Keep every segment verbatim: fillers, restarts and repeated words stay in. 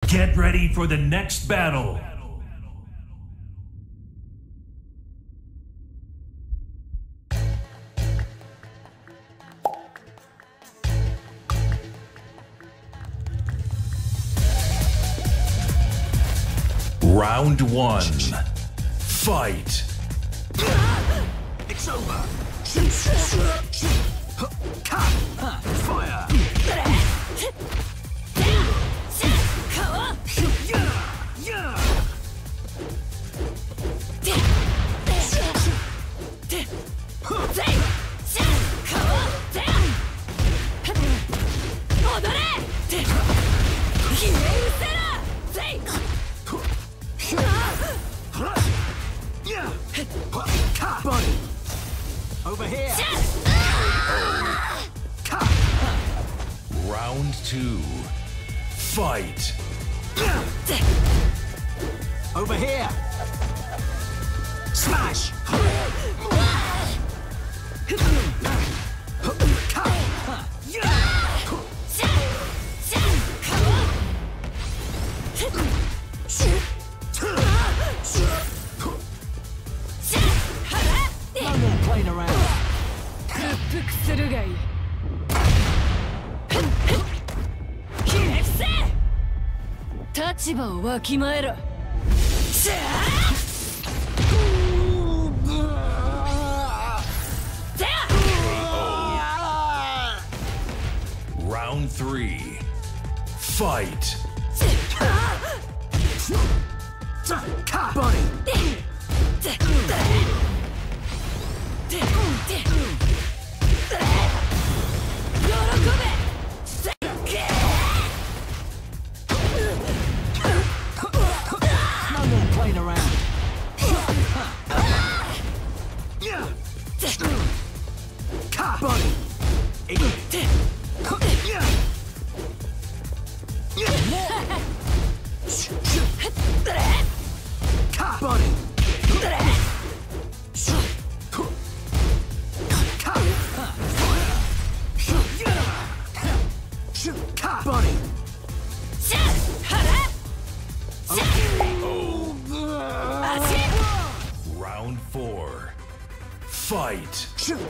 Get ready for the next battle. Round one. Fight. It's over. Fire. Body. Over here. Round two. Fight. Over here. Smash. No more playing around. 屈服するがいい。ひれ伏せ。立場をわきまえろ。しゃあ。 Round three. Fight. Body. No more playing around. Body. Body. Body. Round four. Fight.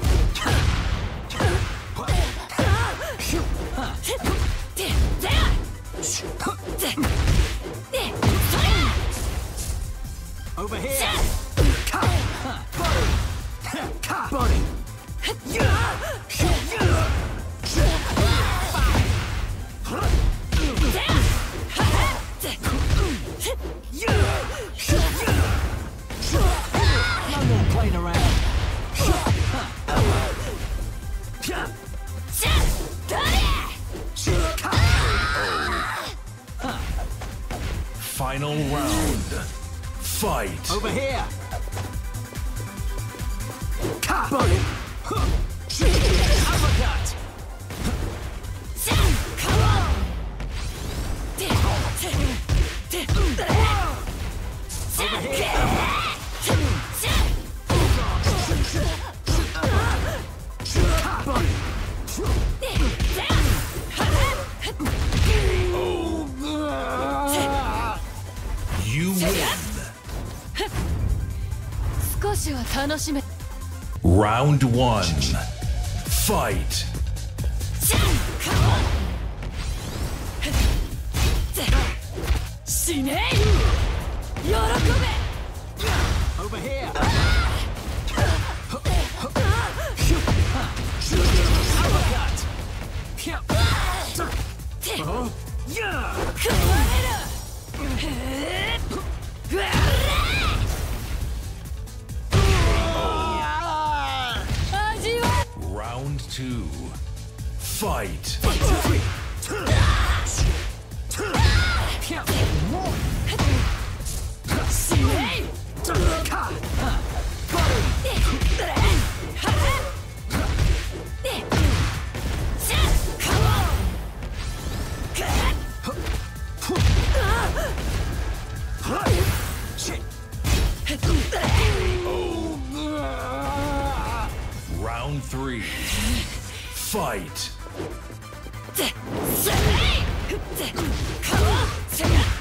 Over here. Body. Body. No more playing around. Final round. Fight. Over here. Body. Uppercut. Over here. Body. You win. 少しは楽しめ。 Round one. Fight. 死ね。喜べ。 Over here. Uppercut. Yeah. 食われろ。味わ。 Round two. Fight. Round three. Fight.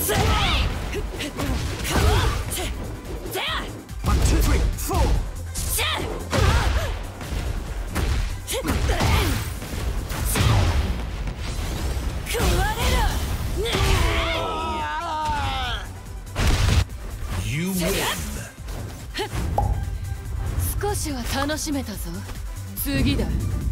せいかわせせ One, two, three, four. せ食われろね You win. 少しは楽しめたぞ次だ